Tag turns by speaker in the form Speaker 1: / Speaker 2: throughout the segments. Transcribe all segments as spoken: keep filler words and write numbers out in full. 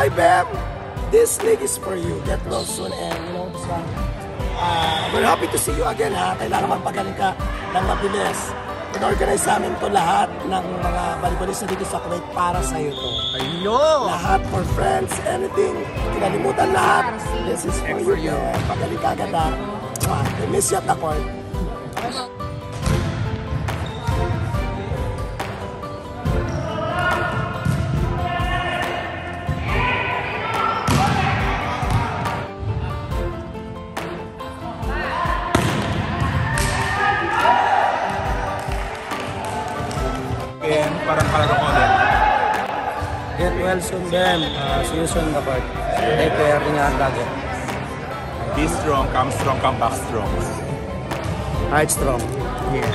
Speaker 1: hi, Bem! This league is for you. Get well soon and you know this one. Uh, we're happy to see you again ha. Kailangan magpagaling ka ng mabilis. In-organize namin to lahat ng mga balibalista dito sa Kuwait para sa iyo to.
Speaker 2: Ayun!
Speaker 1: Lahat for friends, anything. Kinalimutan lahat. This is for you. you. Pagaling ka agad ha. I miss you at the court.
Speaker 2: Parang palaro ko din.
Speaker 3: Get well soon, Bem. Uh, see you soon, the court. Take care, ingat lagi.
Speaker 2: Be strong, come strong, come back strong.
Speaker 3: Heart strong.
Speaker 2: Yes.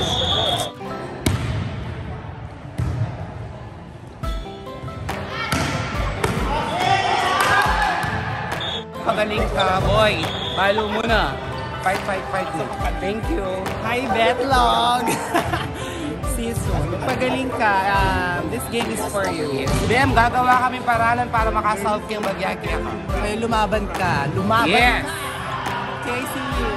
Speaker 4: Pagaling ka, boy. Palo muna. Fight, fight, fight. Thank you. Hi, Betlog. See you soon. Pagaling ka. Um, this game is for you. Bem, gagawa kami paralan para makasolve yung bagyaki ako.
Speaker 5: Ay, lumaban ka. Lumaban.
Speaker 4: Yes. Okay, see you.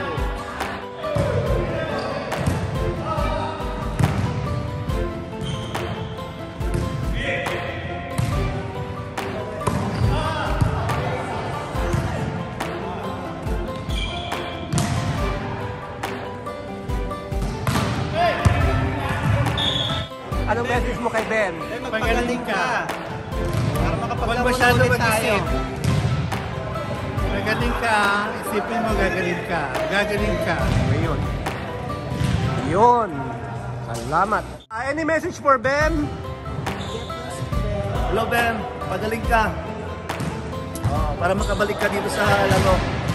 Speaker 3: Anong message mo kay Ben?
Speaker 5: Magaling ka. Para
Speaker 6: Huwag masyado mag-isip. Magaling ka, isipin mo gagaling ka. Gagaling ka.
Speaker 3: Ayun. Yun. Salamat. Uh, any message for Ben?
Speaker 6: Hello Ben, pagaling ka. Oh, para makabalik ka dito sa laro.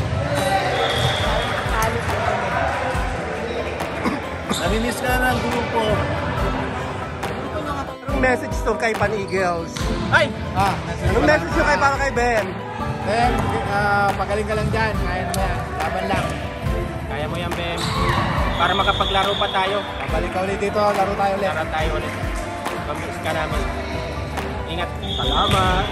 Speaker 6: Namimiss ka ng grupo.
Speaker 3: Anong message to kay Pan Eagles?
Speaker 6: Ay! Ah,
Speaker 3: Anong message nyo kay para kay Ben?
Speaker 6: Ben, uh, pagaling ka lang dyan. Kaya mo yan. Laban lang.
Speaker 4: Kaya mo yan, Bem. Para makapaglaro pa tayo.
Speaker 6: Balik ka ulit dito. Laro tayo ulit.
Speaker 4: Laro tayo ulit. Pamiss ka namin. Ingat. Salamat.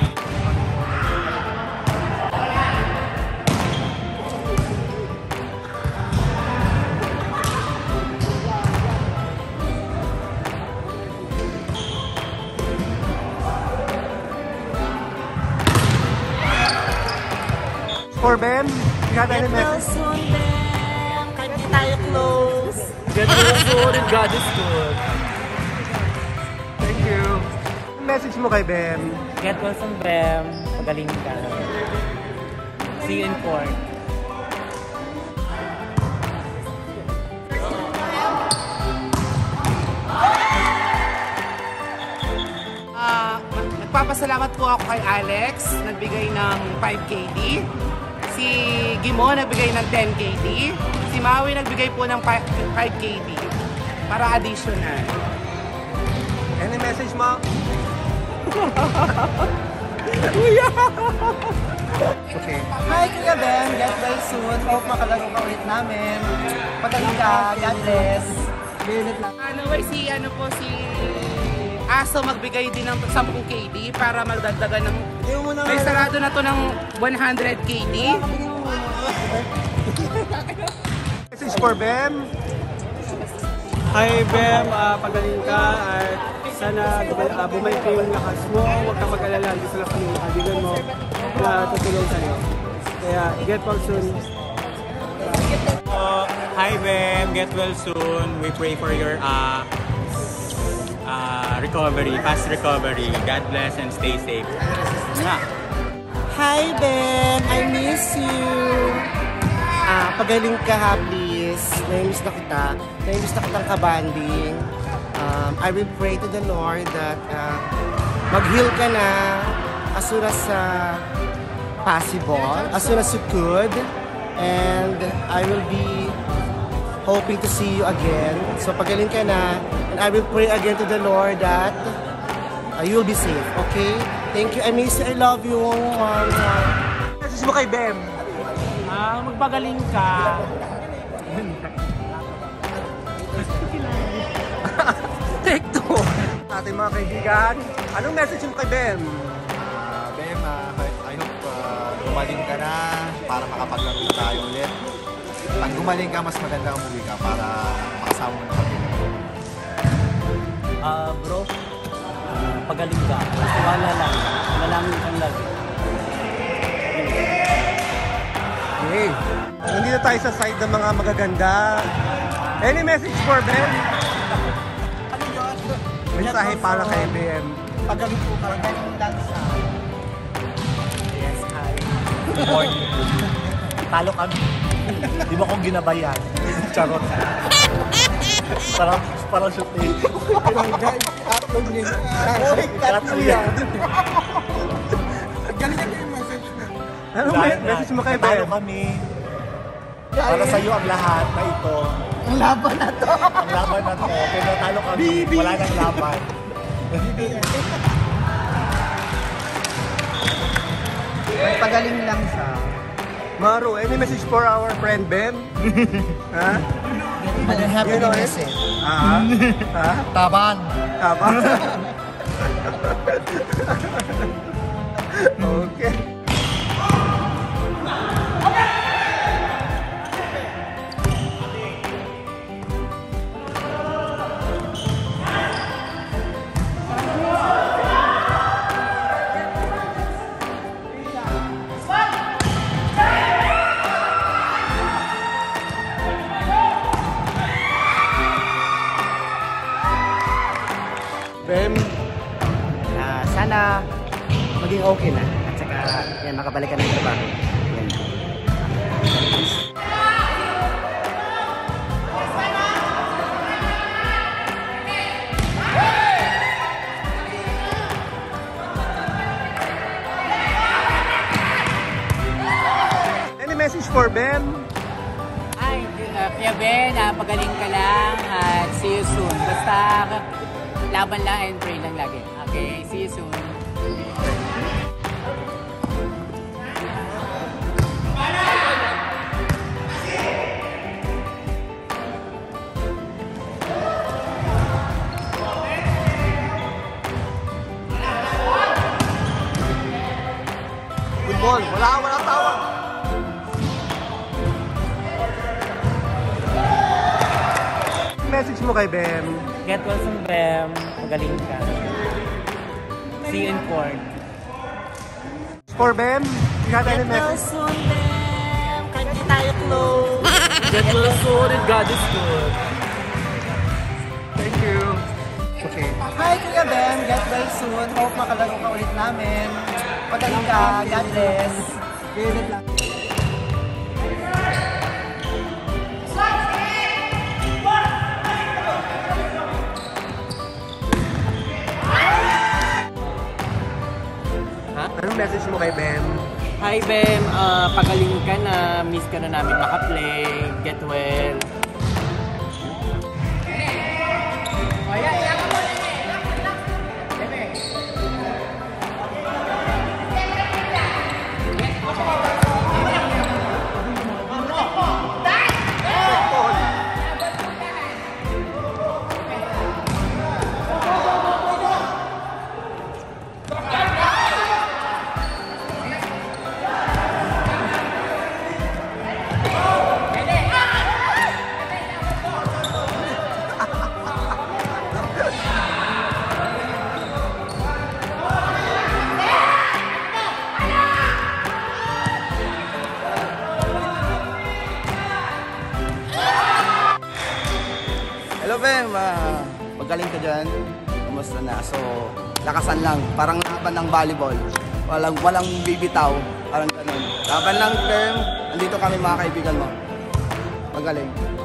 Speaker 3: For Ben, you have any
Speaker 5: Get well
Speaker 3: message?
Speaker 5: soon, Bem. Kahit di tayo close.
Speaker 4: Get well soon and God is good.
Speaker 3: Thank you. Anong message mo kay Ben?
Speaker 4: Get well soon, Bem. Pagaling ka. See you in court. Ah, nagpapasalamat po ako kay Alex, nagbigay ng five K D. Si Gimo nagbigay ng ten K D. Si Maui nagbigay po ng five K D para additional.
Speaker 3: Any message mo? Okay.
Speaker 5: Hi, Kuya Ben. Get well soon. Hope makalaro ka ulit namin. Pagaling ka. God bless. Minute lang.
Speaker 4: Ano ba si ano po si Aso magbigay din ng ten K D para magdagdagan ng may sarado na to ng one hundred K D.
Speaker 3: Message for Ben?
Speaker 7: Hi Bem, uh, pagaling ka at sana uh, bumalik ka yung lakas mo. Huwag ka mag-alala, gusto lang kami kaibigan mo na tutulong sa'yo. Kaya get well soon.
Speaker 8: Uh, hi Bem, get well soon. We pray for your uh, uh, recovery, fast recovery. God bless and stay safe. Yeah.
Speaker 5: Hi, Ben. I miss you. Ah, pagaling ka ha, please. Nai-miss na kita. Nai-miss na kitang kabanding. Um, I will pray to the Lord that uh, mag-heal ka na as soon as uh, possible, as soon as you could. And I will be hoping to see you again. So pagaling ka na. And I will pray again to the Lord that uh, you will be safe, okay? Thank you. I miss you. I love you.
Speaker 3: Message mo kay Ben?
Speaker 4: Ah, magpagaling ka.
Speaker 3: Take two. Ating mga kaibigan, anong message mo kay Ben?
Speaker 6: Uh, Ben, Bem, uh, I hope uh, gumaling ka na para makapaglaro na tayo ulit. Pag gumaling ka, mas maganda umuwi ka para makasama mo na kami.
Speaker 3: Ah, bro, uh, pagaling ka. Wala lang. Manalangin kang lagi.
Speaker 5: Okay. Nandito tayo sa side ng mga magaganda. Any message for Ben? Mensahe para kay B M.
Speaker 6: Pagaling po ka lang lang sa...
Speaker 5: Yes, hi.
Speaker 6: Talo kami. Di mo akong ginabayan. Charot. Parang, parang shoot eh. Upload niya. Oy, cut mo yan. Galing ka yung message mo.
Speaker 5: Ano message mo kay Ben?
Speaker 6: Talo kami. Para sa'yo ang lahat na ito.
Speaker 5: Ang laban na to.
Speaker 6: Ang laban na to. Pero talo kami. Wala nang laban.
Speaker 5: Pagaling lang siya. Maru, any message for our friend Ben? Ha? You know it? Ah? Ha?
Speaker 6: Taban.
Speaker 5: Taban. Okay. Ben,
Speaker 3: Uh, sana maging okay na. At saka, yan, makabalik ka ng trabaho. Yan.
Speaker 5: any message for Ben?
Speaker 4: Ay, uh, Kuya Ben, uh, pagaling ka lang at see you soon. Basta laban lang and pray lang lagi. Okay, see you soon.
Speaker 5: Good ball. Wala, wala tawag. Message mo kay Ben.
Speaker 3: Get well soon, Bem. Pagaling ka. See you in court.
Speaker 5: For Ben, you have any Get well message? soon, Ben. Kahit di tayo close.
Speaker 3: Get well soon and God is good.
Speaker 5: Thank you. Okay.
Speaker 3: Hi, Kuya Ben. Get well soon. Hope makalaro ka ulit namin. Pagaling ka. God bless. Ganyan lang.
Speaker 5: Anong message mo kay Ben?
Speaker 3: Hi, Bem. Uh, pagaling ka na. Miss ka na namin makaplay. Get well.
Speaker 9: Hello, Bem. Uh, pagaling ka dyan. Kumusta na? So, lakasan lang. Parang laban ng volleyball. Walang, walang bibitaw. Parang ganun. Laban lang, Bem. Andito kami mga kaibigan mo. Pagaling.